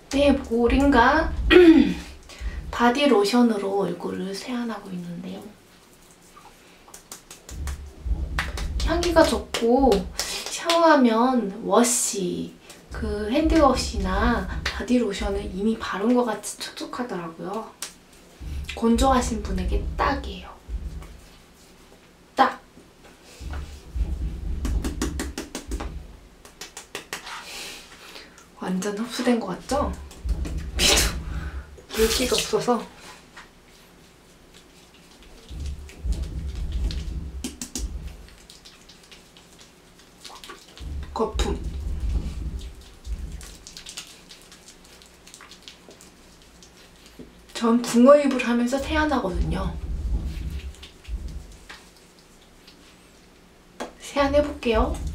네, 모링가 바디 로션으로 얼굴을 세안하고 있는데요. 향기가 좋고 샤워하면 워시, 그 핸드워시나 바디 로션을 이미 바른 것 같이 촉촉하더라고요. 건조하신 분에게 딱이에요. 딱! 완전 흡수된 것 같죠? 물기가 없어서 거품. 전 붕어입을 하면서 세안하거든요. 세안해볼게요.